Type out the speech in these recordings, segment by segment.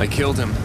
I killed him.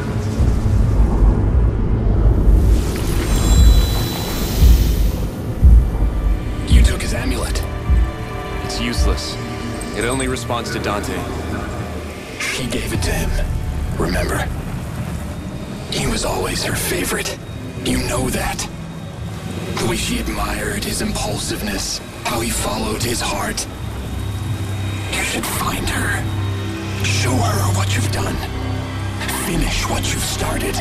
You took his amulet. It's useless. It only responds to Dante. She gave it to him. Remember? He was always her favorite. You know that. The way she admired his impulsiveness, how he followed his heart. You should find her. Show her what you've done. Finish what you've started.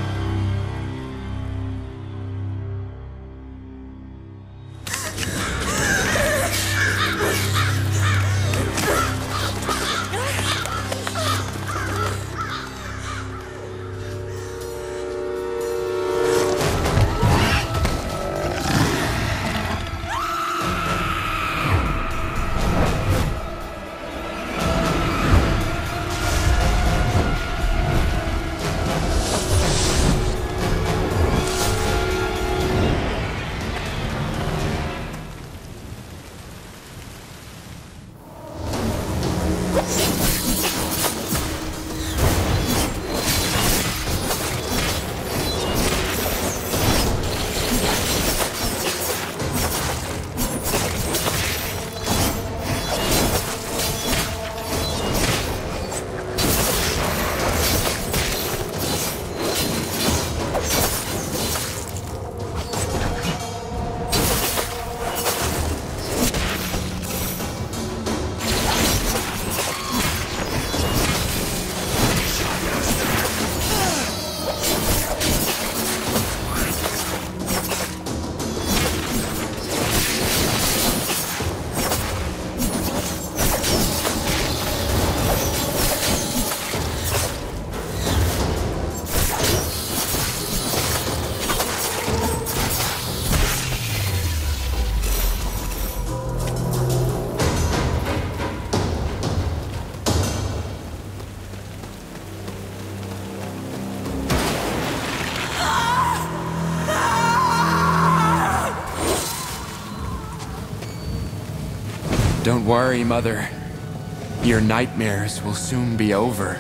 Don't worry, Mother. Your nightmares will soon be over.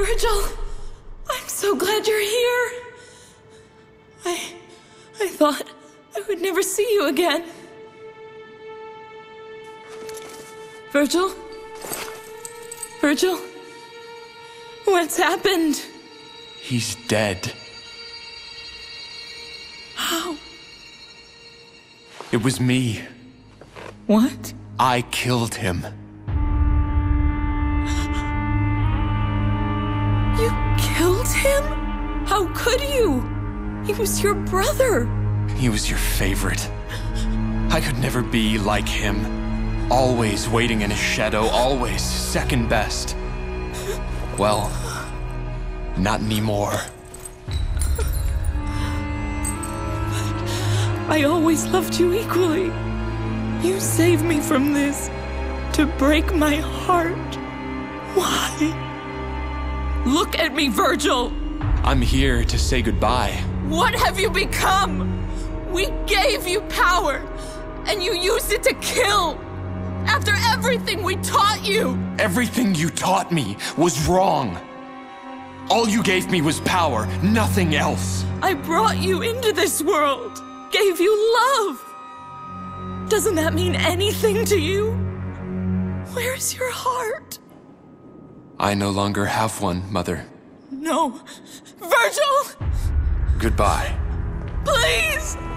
Virgil, I'm so glad you're here. I thought I would never see you again. Virgil? Virgil? What's happened? He's dead. How? It was me. What? I killed him. You killed him? How could you? He was your brother. He was your favorite. I could never be like him. Always waiting in his shadow, always second best. Well, not anymore. I always loved you equally. You saved me from this to break my heart. Why? Look at me, Virgil! I'm here to say goodbye. What have you become? We gave you power, and you used it to kill. After everything we taught you! Everything you taught me was wrong. All you gave me was power, nothing else. I brought you into this world, gave you love. Doesn't that mean anything to you? Where's your heart? I no longer have one, Mother. No. Virgil! Goodbye. Please!